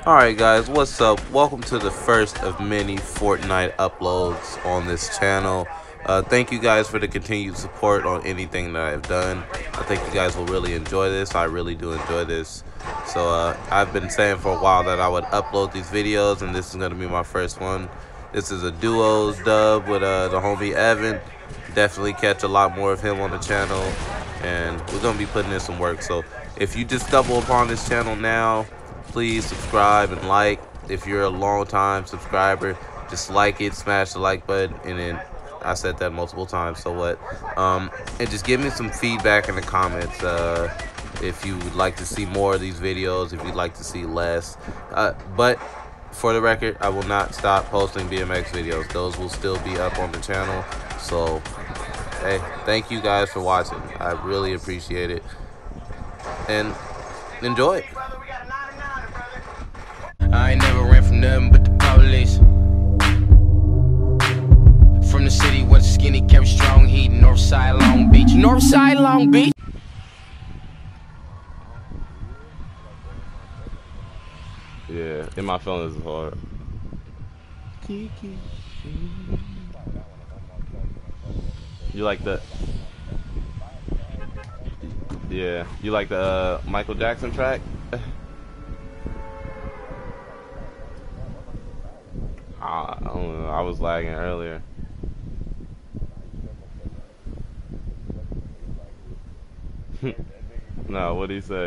Alright guys, what's up? Welcome to the first of many Fortnite uploads on this channel. Thank you guys for the continued support on anything that I've done. I think you guys will really enjoy this. I really do enjoy this. So I've been saying for a while that I would upload these videos, and this is going to be my first one. This is a duos dub with the homie Evan. Definitely catch a lot more of him on the channel, and we're going to be putting in some work. So if you just stumble upon this channel now, please subscribe and like. If you're a long time subscriber, just like it, smash the like button, and then I said that multiple times, so what? And just give me some feedback in the comments if you would like to see more of these videos, if you'd like to see less. But for the record, I will not stop posting BMX videos. Those will still be up on the channel. So hey, thank you guys for watching. I really appreciate it, and enjoy it. I ain't never ran from nothing but the police. From the city where the skinny kept strong heat, Northside, Long Beach. Northside, Long Beach. Yeah, in my feelings is hard. You like the? Yeah, you like the Michael Jackson track? I don't know, I was lagging earlier. No, what'd he say?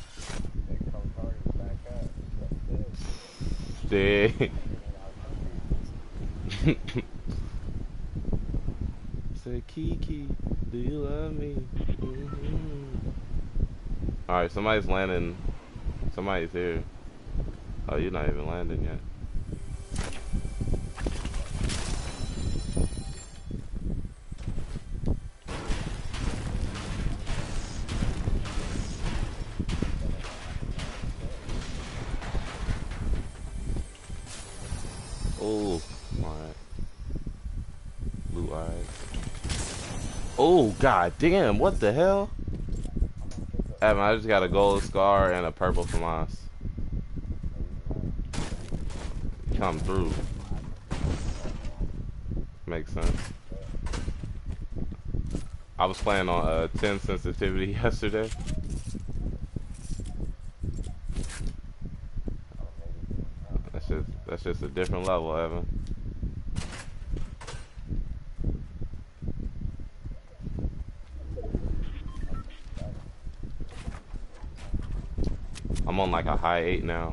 Say Kiki, do you love me? Alright, somebody's landing. Somebody's here. Oh, you're not even landing yet. Oh, alright. Blue eyes. Oh, god damn, what the hell? Evan, I just got a gold scar and a purple from us. Come through. Makes sense. I was playing on 10 sensitivity yesterday. That's just a different level, Evan. I'm on like a high 8 now.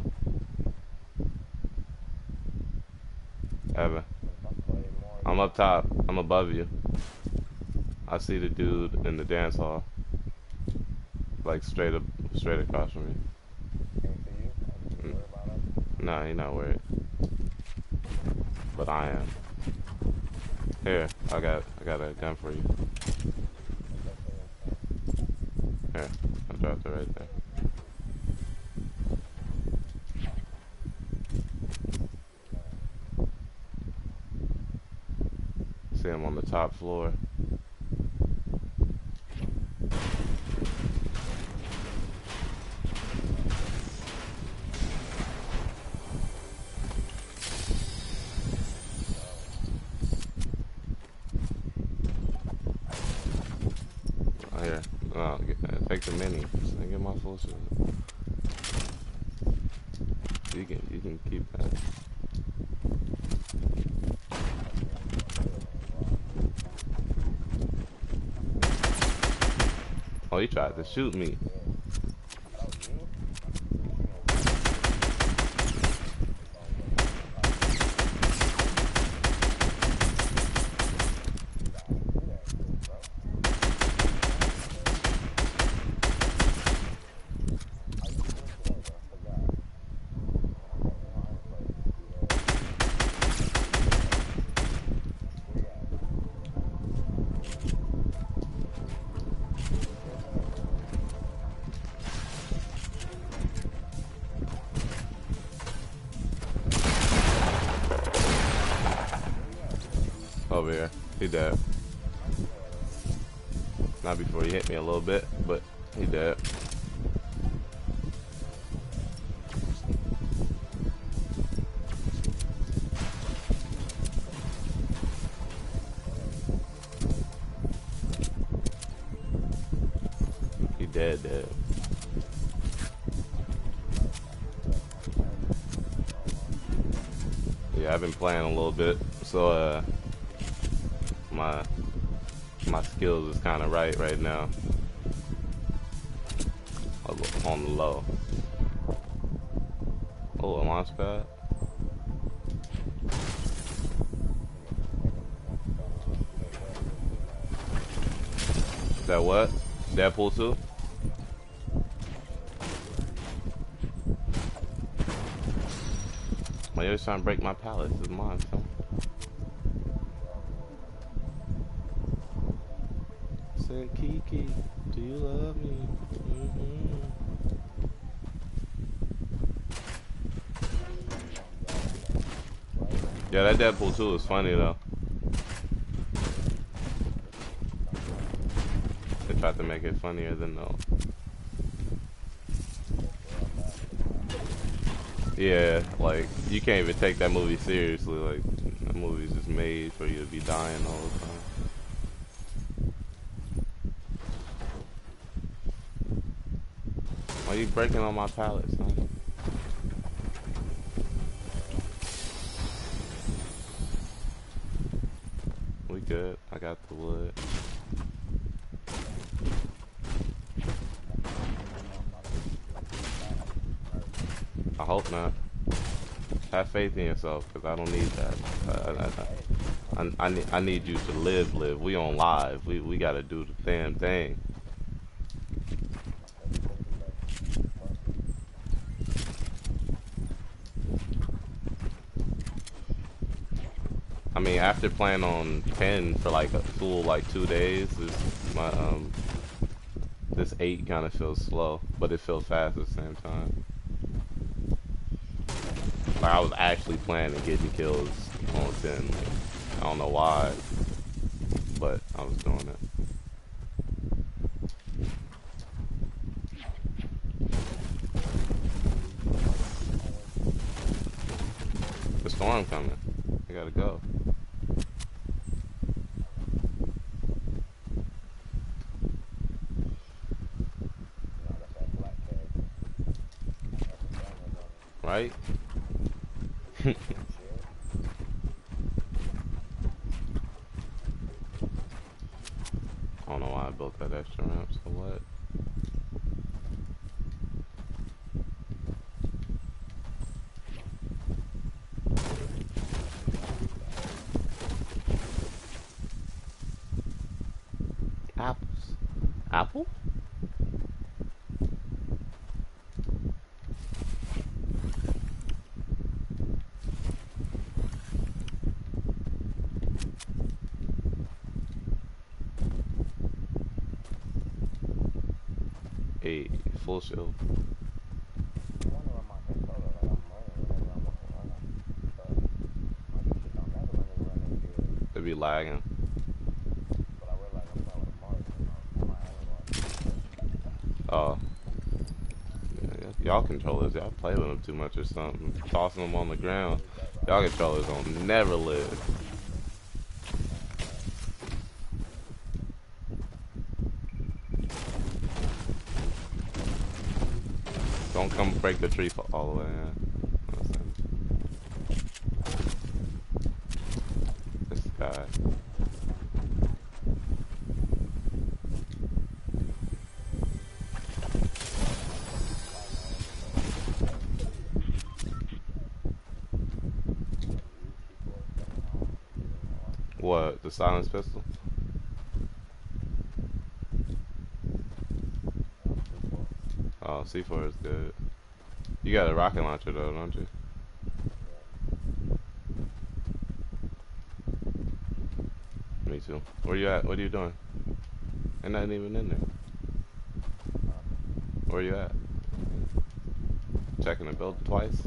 Evan, I'm up top. I'm above you. I see the dude in the dance hall, like straight across from me. No, he's not worried. But I am. Here, I got a gun for you. Here, I dropped it right there. See him on the top floor. Oh, here. Oh, take the mini. Just get my full suit. You can keep that. Oh, he tried to shoot me. Over here. He dead. Not before he hit me a little bit, but he dead. dead. Yeah, I've been playing a little bit, so my skills is kind of right now. On the low. Oh, a launch pad. Is that what? Deadpool 2? Well, you're trying to break my pallet. This is mine, so. Said Kiki, do you love me? Yeah, that Deadpool 2 is funny though. They tried to make it funnier than though. Yeah, like you can't even take that movie seriously. Like that movie's just made for you to be dying all the time. Why are you breaking on my pallet, son? We good. I got the wood. I hope not. Have faith in yourself, because I don't need that. I need you to live. We on live. We gotta do the damn thing. I mean, after playing on 10 for like a full like 2 days, this 8 kind of feels slow, but it feels fast at the same time. Like I was actually playing and getting kills on 10. Like, I don't know why, but I was doing it. The storm coming. I gotta go. Right? I don't know why I built that extra ramp, so what? Apples. Apple? Hey, full shield. They be lagging. Oh. Y'all controllers, y'all play with them too much or something. Tossing them on the ground. Y'all controllers don't never live. Don't come break the tree all the way in. This guy. What? The silence pistol? Oh, C4 is good. You got a rocket launcher though, don't you? Me too. Where you at? What are you doing? Ain't nothing even in there. Where you at? Checking the build twice?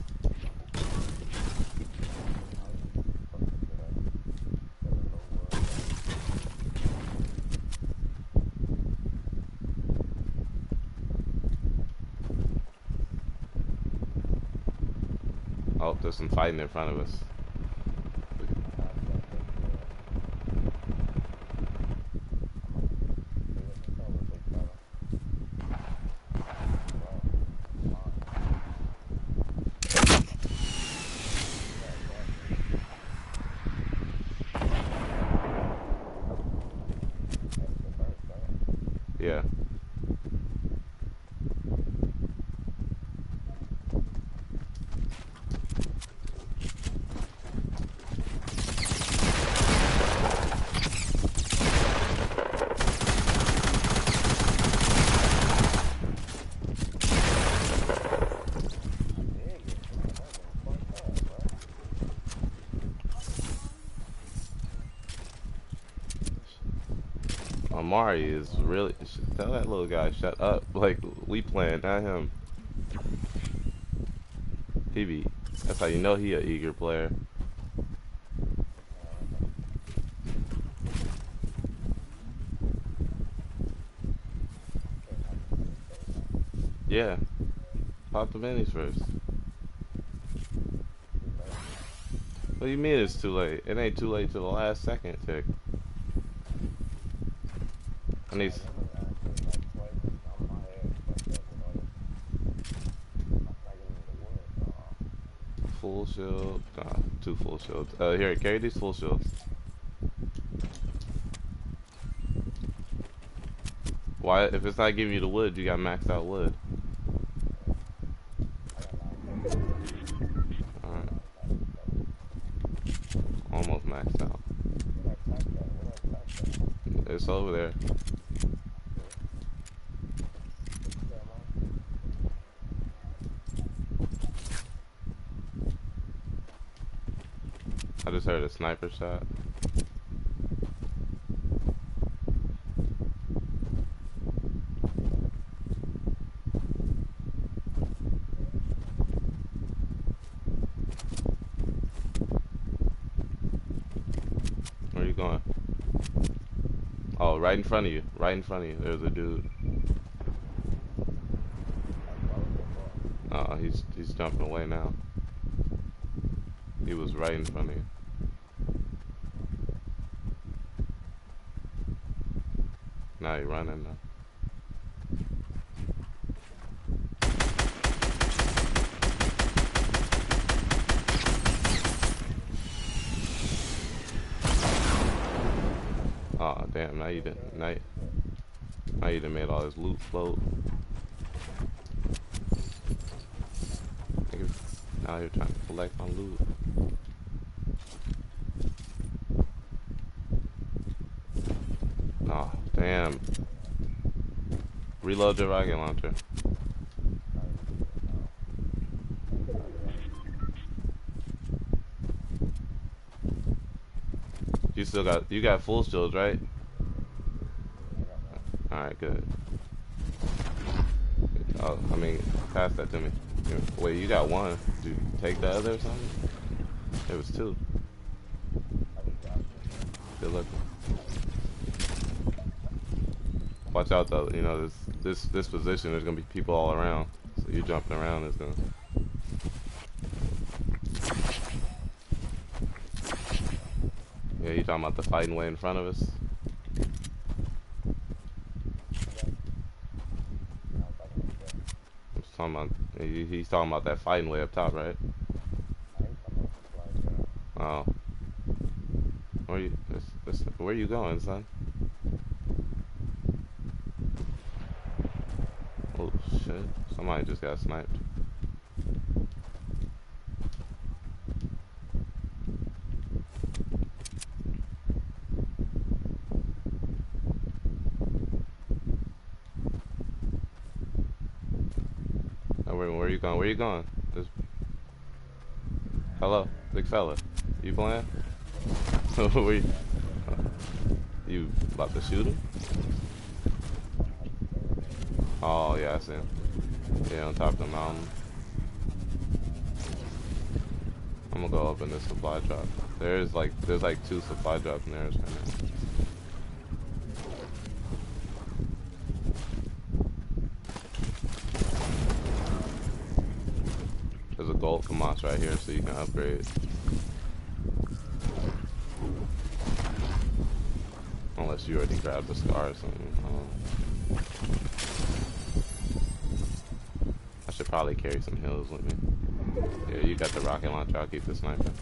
Oh, there's some fighting in front of us. Amari is really. Tell that little guy shut up. Like we playing, not him. He be. That's how you know he a eager player. Yeah. Pop the minis first. What do you mean it's too late? It ain't too late till the last second tick. I need full shield. Nah, 2 full shields. Here, carry these full shields. Why? If it's not giving you the wood, you got maxed out wood. Alright. Almost maxed out. It's over there. I just heard a sniper shot. Where are you going? Oh, right in front of you. Right in front of you. There's a dude. Oh, he's jumping away now. He was right in front of you. Now you're running now. Oh damn! Now you done made all this loot float. Now you're trying to collect my loot. Oh damn! Reload your rocket launcher. You got full shields, right? Alright, good. Oh, I mean, pass that to me. Wait, you got one. Did you take the other or something? It was 2. Good luck. Watch out though, you know, this position, there's gonna be people all around. So you jumping around is gonna. Yeah, you talking about the fighting way in front of us? I'm talking about, he's talking about that fighting way up top, right? Oh. Where you going, son? Oh shit, somebody just got sniped. Where you going? Where you going? Hello, big fella. You playing? You about to shoot him? Oh yeah, I see him. Yeah, on top of the mountain. I'm gonna go up in this supply drop. There's like 2 supply drops in there right now. There's a gold Kamas right here, so you can upgrade. Unless you already grabbed the scar or something. I should probably carry some heals with me. Yeah, you got the rocket launcher. I'll keep the sniper.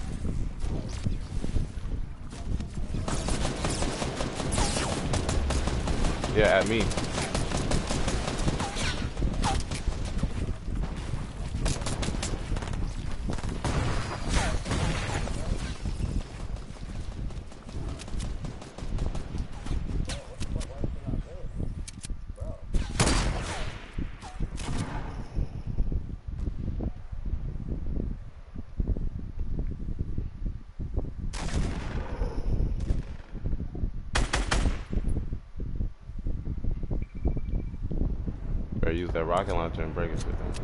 Yeah, at me. that rocket launcher and break it.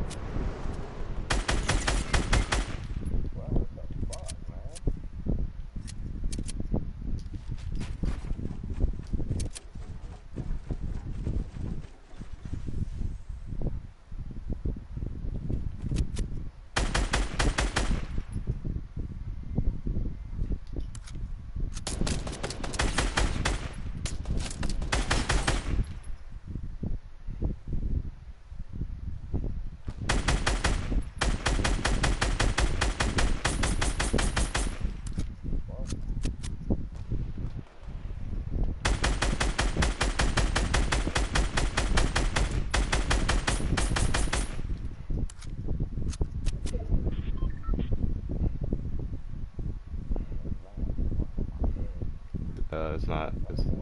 It's not.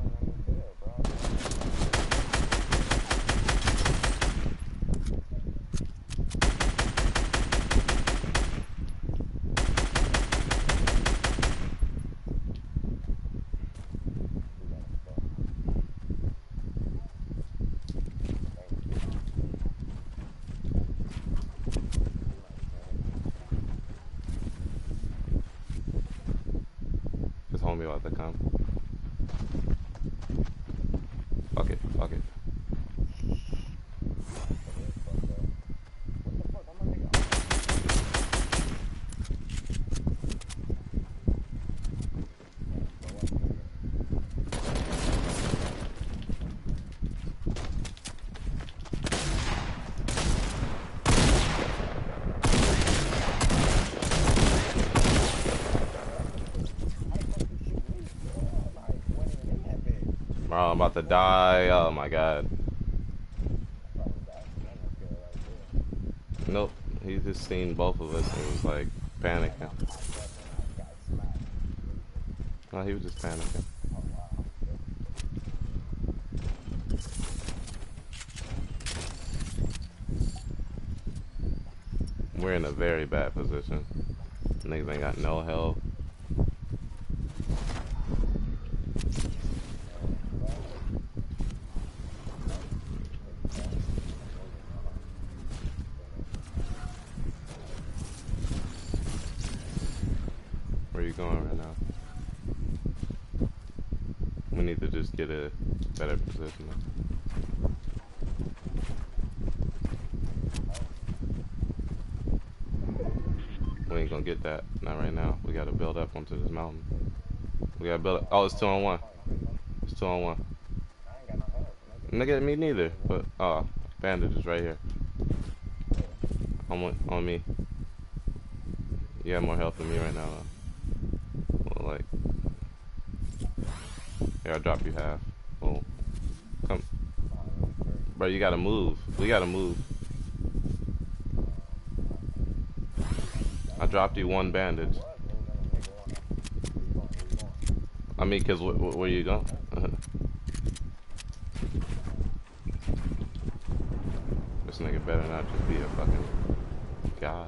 His homie about to come. Fuck it, fuck it. Bro, I'm about to die. Oh my god. Nope. He just seen both of us and he was like panicking. No, he was just panicking. We're in a very bad position. Niggas ain't got no help. Where you going right now? We need to just get a better position. We ain't gonna get that. Not right now. We gotta build up onto this mountain. We gotta build up. Oh, it's 2-on-1. It's 2-on-1. Nigga, me neither. But, oh, bandage is right here. On me. You have more health than me right now, though. Well, like, here, I'll drop you half. Well, come. Bro, you gotta move. We gotta move. I dropped you one bandage. I mean, cause where you going? This nigga better not just be a fucking god.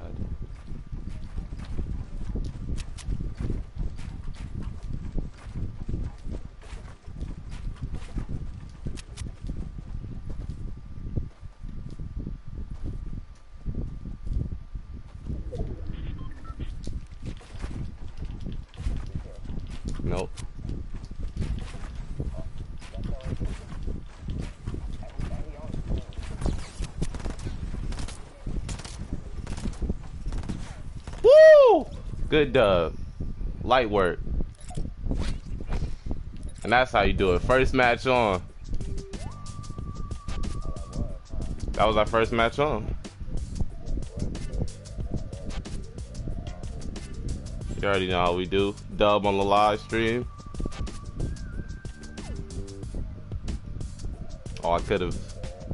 Nope. Woo! Good dub. Light work. And that's how you do it. First match on. That was our first match on. You already know how we do. Dub on the live stream. Oh, I could have.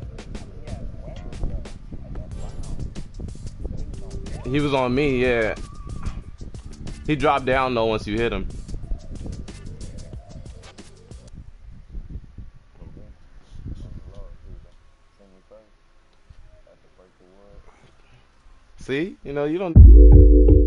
He was on me, yeah. He dropped down though once you hit him. See? You know, you don't...